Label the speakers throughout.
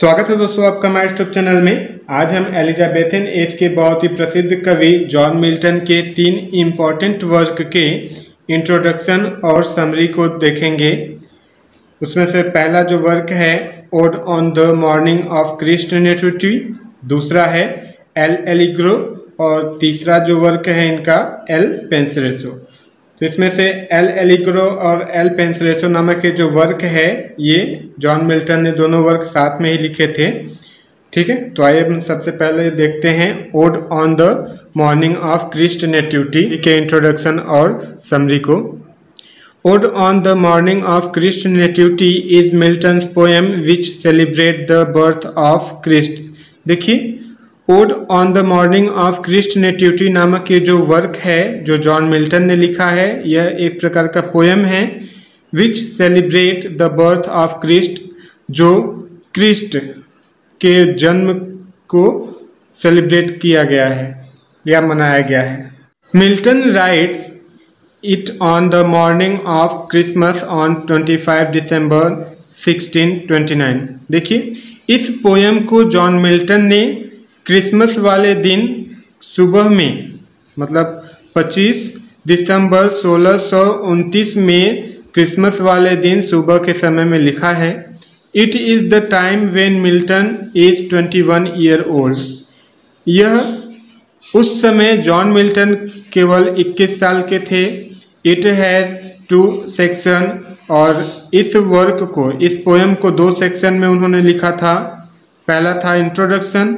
Speaker 1: स्वागत है दोस्तों आपका हमारे यूट्यूब चैनल में। आज हम एलिजाबेथन एज के बहुत ही प्रसिद्ध कवि जॉन मिल्टन के 3 इम्पॉर्टेंट वर्क के इंट्रोडक्शन और समरी को देखेंगे। उसमें से पहला जो वर्क है ode on the morning of Christ nativity, दूसरा है एल एलिग्रो और तीसरा जो वर्क है इनका एल पेंसरेसो। तो इसमें से एल एलिग्रो और एल पेंसरेसो नामक ये जो वर्क है ये जॉन मिल्टन ने दोनों वर्क साथ में ही लिखे थे। ठीक है, तो आइए हम सबसे पहले देखते हैं ode on the morning of Christ nativity के इंट्रोडक्शन और समरी को। Ode on the morning of Christ nativity is Milton's poem which celebrate the birth of Christ. देखिए, ode on the morning of Christ nativity नामक ये जो work है जो John Milton ने लिखा है, यह एक प्रकार का पोएम है which celebrate the birth of Christ, जो क्रिस्ट के जन्म को सेलिब्रेट किया गया है या मनाया गया है। Milton writes it on the morning of Christmas on 25 December 1629। देखिए, इस पोएम को जॉन मिल्टन ने क्रिसमस वाले दिन सुबह में मतलब 25 दिसंबर 1629 में क्रिसमस वाले दिन सुबह के समय में लिखा है। It is the time when Milton is 21 year old. यह उस समय जॉन मिल्टन केवल 21 साल के थे। इट हैज़ 2 सेक्शन और इस वर्क को, इस पोएम को 2 सेक्शन में उन्होंने लिखा था। पहला था इंट्रोडक्शन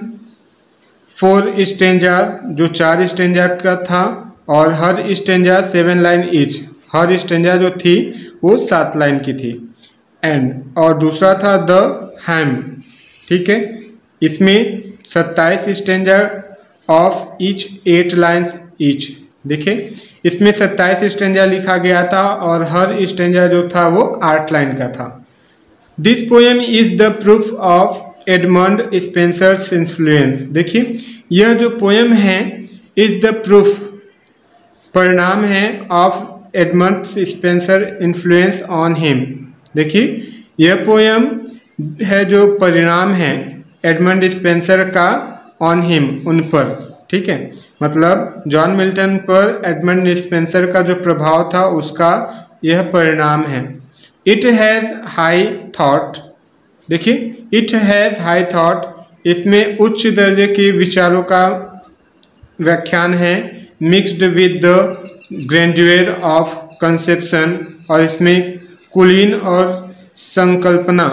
Speaker 1: 4 स्टेंजा जो 4 स्टेंजा का था और हर स्टेंजा 7 लाइन ईच, हर स्टेंजा जो थी वो 7 लाइन की थी। एंड और दूसरा था द हैम। ठीक है, इसमें 27 stanza of each 8 lines each. देखिए, इसमें 27 स्टेंजा लिखा गया था और हर स्टेंजा जो था वो 8 लाइन का था। This poem is the proof of Edmund Spenser's influence. देखिए, यह जो पोएम है इज द प्रूफ, परिणाम है of Edmund Spenser influence on him. देखिए, यह पोएम है जो परिणाम है एडमंड स्पेंसर का ऑन हिम, उन पर। ठीक है, मतलब जॉन मिल्टन पर एडमंड स्पेंसर का जो प्रभाव था उसका यह परिणाम है। It has high thought. देखिए, इट हैज़ हाई थॉट, इसमें उच्च दर्जे के विचारों का व्याख्यान है। Mixed with the grandeur of conception, और इसमें कुलीन और संकल्पना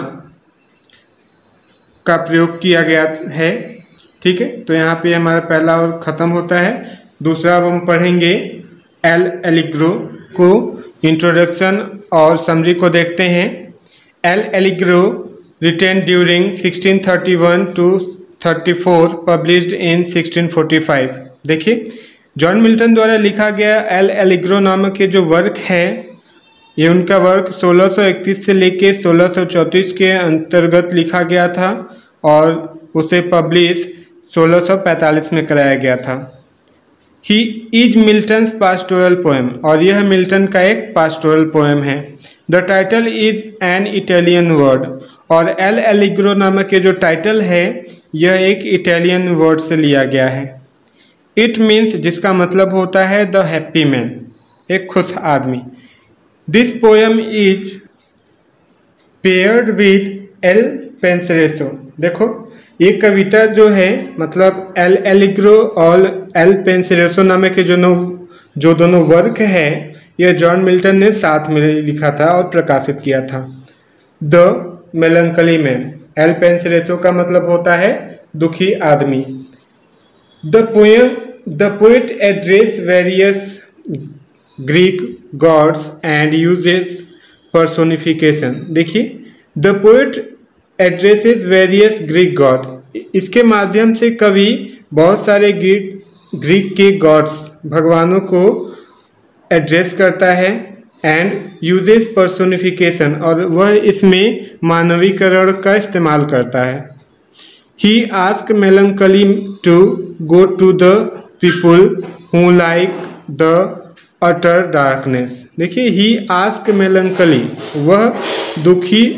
Speaker 1: का प्रयोग किया गया है। ठीक है, तो यहाँ पे हमारा पहला और ख़त्म होता है। दूसरा अब हम पढ़ेंगे एल एलिग्रो को, इंट्रोडक्शन और समरी को देखते हैं। L'Allegro written during 1631 to 34, published in 1645। देखिए, जॉन मिल्टन द्वारा लिखा गया एल एलिग्रो नामक ये जो वर्क है, ये उनका वर्क 1631 से लेके 1634 के अंतर्गत लिखा गया था और उसे पब्लिश 1645 में कराया गया था। He is Milton's pastoral poem, और यह मिल्टन का एक पास्टोरल पोएम है। The title is an Italian word, और एल एलिग्रो नामक ये जो टाइटल है यह एक इटालियन वर्ड से लिया गया है। इट मीन्स, जिसका मतलब होता है द हैप्पी मैन, एक खुश आदमी। This poem is paired with Il Penseroso. देखो, ये कविता जो है मतलब एल एलिग्रो और एल पेंसरेसो नामक के जो दोनों वर्क है यह जॉन मिल्टन ने साथ में लिखा था और प्रकाशित किया था। The melancholy man, Il Penseroso का मतलब होता है दुखी आदमी। The poet address various Greek gods and uses personification. देखिए, the poet addresses various Greek god, इसके माध्यम से कवि बहुत सारे ग्रीक के गॉड्स, भगवानों को एड्रेस करता है। एंड यूजेस पर्सोनिफिकेशन, और वह इसमें मानवीकरण का इस्तेमाल करता है। He ask melancholy to go to the people who like the utter darkness. देखिए, ही आस्क मेलंकली, वह दुखी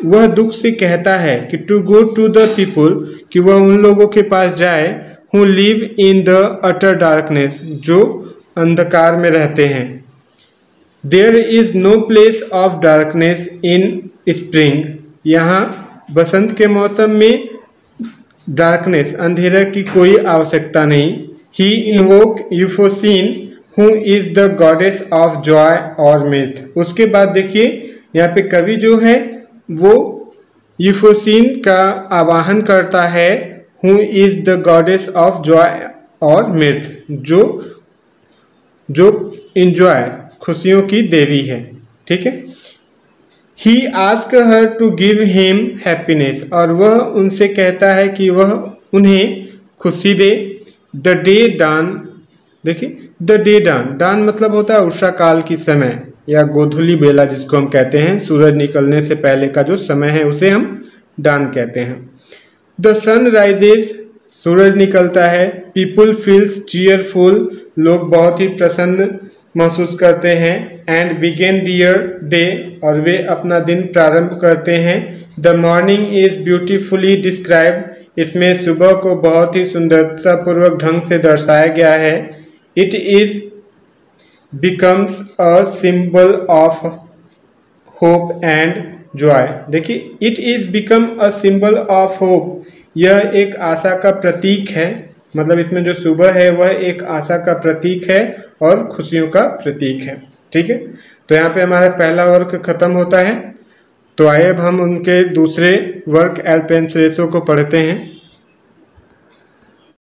Speaker 1: वह दुख से कहता है कि to go to the people, कि वह उन लोगों के पास जाए who live in the utter darkness, जो अंधकार में रहते हैं। There is no place of darkness in spring, यहाँ बसंत के मौसम में डार्कनेस अंधेरा की कोई आवश्यकता नहीं। He invoke Euphrosyne who is the goddess of joy और मिर्थ। उसके बाद देखिए यहाँ पे कवि जो है वो यूफोसीन का आवाहन करता है, who is the goddess of joy और मिर्थ, जो इंजॉय खुशियों की देवी है। ठीक है। He ask her to give him happiness, और वह उनसे कहता है कि वह उन्हें खुशी दे। द डे डान, देखिए द डे डान, डान मतलब होता है उषा काल की समय या गोधूली बेला जिसको हम कहते हैं, सूरज निकलने से पहले का जो समय है उसे हम डान कहते हैं। द सन राइजेस, सूरज निकलता है। पीपुल फील्स चीयरफुल, लोग बहुत ही प्रसन्न महसूस करते हैं। एंड बिगेन दियर डे, और वे अपना दिन प्रारंभ करते हैं। The morning is beautifully described, इसमें सुबह को बहुत ही सुंदरतापूर्वक ढंग से दर्शाया गया है। It is becomes a symbol of hope and joy, देखिए it is become a symbol of hope, यह एक आशा का प्रतीक है। मतलब इसमें जो सुबह है वह एक आशा का प्रतीक है और खुशियों का प्रतीक है। ठीक है, तो यहाँ पे हमारा पहला वर्क खत्म होता है। तो आइए अब हम उनके दूसरे वर्क एल पेंसरेसो को पढ़ते हैं।